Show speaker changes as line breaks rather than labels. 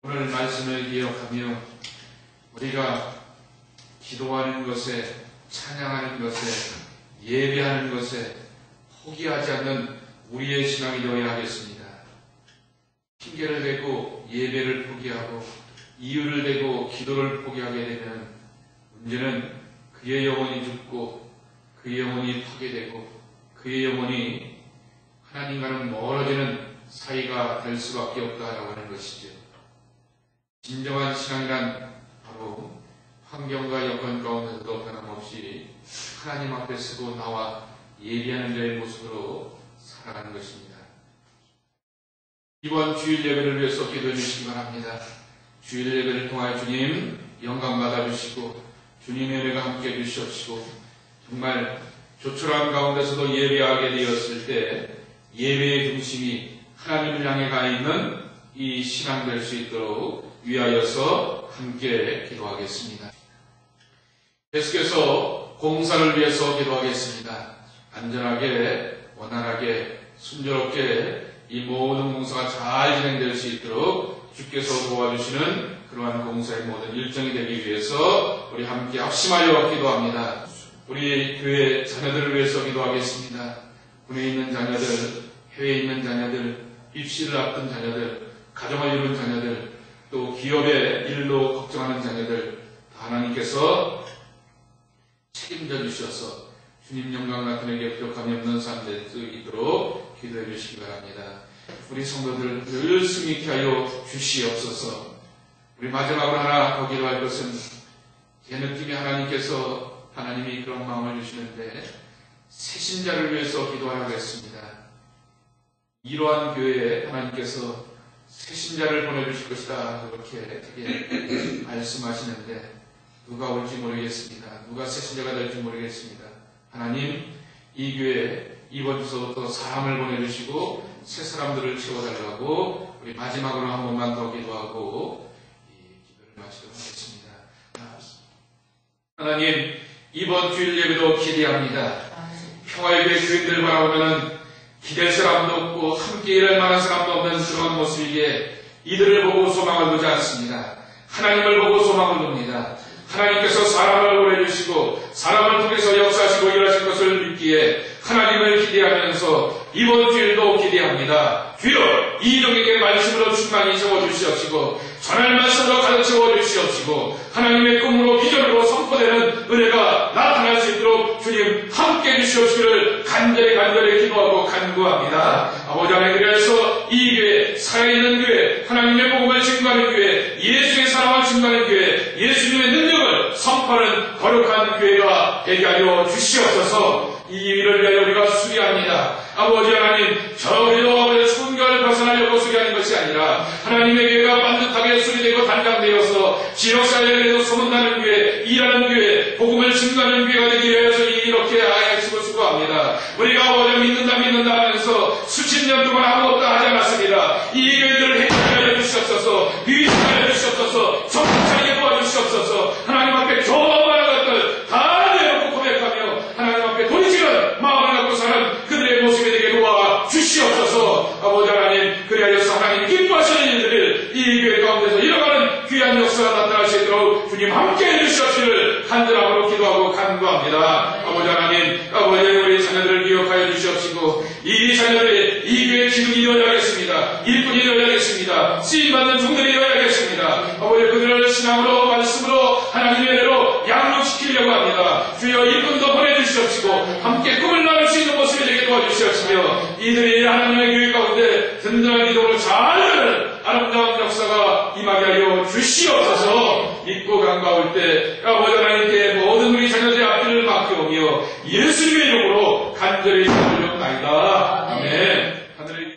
오늘 말씀을 기억하며 우리가 기도하는 것에, 찬양하는 것에, 예배하는 것에 포기하지 않는 우리의 신앙이 되어야 하겠습니다. 핑계를 대고 예배를 포기하고 이유를 대고 기도를 포기하게 되면 문제는 그의 영혼이 죽고 그의 영혼이 파괴되고 그의 영혼이 하나님과는 멀어지는 사이가 될 수밖에 없다라고 하는 것이죠. 진정한 신앙이란 바로 환경과 여건 가운데서도 변함없이 하나님 앞에 서고 나와 예배하는 자의 모습으로 살아가는 것입니다. 이번 주일 예배를 위해서 기도해 주시기 바랍니다. 주일 예배를 통하여 주님 영광 받아주시고 주님의 은혜가 함께 해주시옵시고 정말 조촐한 가운데서도 예배하게 되었을 때 예배의 중심이 하나님을 향해 가 있는 이 신앙 될 수 있도록 위하여서 함께 기도하겠습니다. 계속해서 공사를 위해서 기도하겠습니다. 안전하게, 원활하게, 순조롭게 이 모든 공사가 잘 진행될 수 있도록 주께서 도와주시는 그러한 공사의 모든 일정이 되기 위해서 우리 함께 합심하여 기도합니다. 우리 교회 자녀들을 위해서 기도하겠습니다. 군에 있는 자녀들, 해외에 있는 자녀들, 입시를 앞둔 자녀들, 가정을 이룬 자녀들, 또 기업의 일로 걱정하는 자녀들 하나님께서 책임져 주셔서 주님 영광 같은 에게 부족함이 없는 삶 될 수 있도록 기도해 주시기 바랍니다. 우리 성도들 늘 승리케 하여 주시옵소서. 우리 마지막으로 하나 더 기도할 것은 제 느낌이 하나님이 그런 마음을 주시는데 새신자를 위해서 기도하겠습니다. 이러한 교회에 하나님께서 새신자를 보내주실 것이다 그렇게 되게 말씀하시는데 누가 올지 모르겠습니다. 누가 새신자가 될지 모르겠습니다. 하나님 이 교회에 이번 주서부터 사람을 보내주시고 새 사람들을 채워달라고 우리 마지막으로 한 번만 더 기도하고 이 기도를 마치도록 하겠습니다. 하나님 이번 주일 예배도 기대합니다. 평화의 교회 교인들 바라보면 기댈 사람도 없고 함께 일할 만한 사람도 없는 그런 모습이기에 이들을 보고 소망을 두지 않습니다. 하나님을 보고 소망을 둡니다. 하나님께서 사람을 보내주시고 사람을 통해서 역사하시고 일하실 것을 믿기에 하나님을 기대하면서 이번 주일도 기대합니다. 주여 이종에게 말씀으로 충만히 채워주시옵시고 전할 말씀으로 가르쳐 주시옵시고 하나님의 꿈으로 비전으로 선포되는 은혜가 나타날 수 있도록 주님 함께 해주시옵시기를 간절히 기도하고 간구합니다. 아버지 하나님 그래서 이 교회 살아있는 교회 하나님의 복음을 증거하는 교회 예수의 사랑을 증거하는 교회 예수님의 능력을 선포하는 거룩한 교회가 되게 하여 주시옵소서. 이 일을 위하여 우리가 수리합니다. 아버지 하나님 저희도 아버지 순결을 벗어나려고 수리하는 것이 아니라 하나님의 교회가 반듯하게 수리되고 단장되어서 지역사회에도 소문나는 교회 일하는 교회 복음을 증거하는 교회가 되기 위해서 이렇게 하시고 수고합니다. 우리가 아버지 믿는다 하면서 수십 년 동안 아무것도 하지 않았습니다. 이 교회들을 해결해 주시옵소서 위임해 주시옵소서 정착하게 도와주시옵소서 하나님 앞에 교만한 것들 다 내놓고 고백하며 하나님 앞에 돌이키는 마음을 갖고 사는 그들의 모습이 되게 도와 주시옵소서. 아버지 하나님 그리하여서 하나님 기뻐하시는 일들을 이 교회 가운데서 이뤄가는 귀한 역사가 나타날 수 있도록 주님 함께해 주시옵시기를 간절함으로 기도하고 간구합니다. 아버지 하나님 아버지 우리 자녀들을 기억하여 주시옵시고 이 자녀들이 이 교회 기둥이 되어야겠습니다. 일꾼이 되어야겠습니다. 쓰임받는 종들이 되어야겠습니다. 아버지 그들을 신앙으로 말씀으로 하나님의 은혜로 양육시키려고 합니다. 주여 일꾼도 보내주시옵시고 함께 꿈을 나눌 수 있는 모습이 되게 도와주시옵시며 이들이 하나님의 교회 가운데 든든한 기도를 잘하는 아름다운 역사가 임하게 하여 주시옵소서. 믿고 간과할 때 아버지 하나님께 모든 우리 자녀들의 앞길을 맡겨오며 예수님의 이름으로 간절히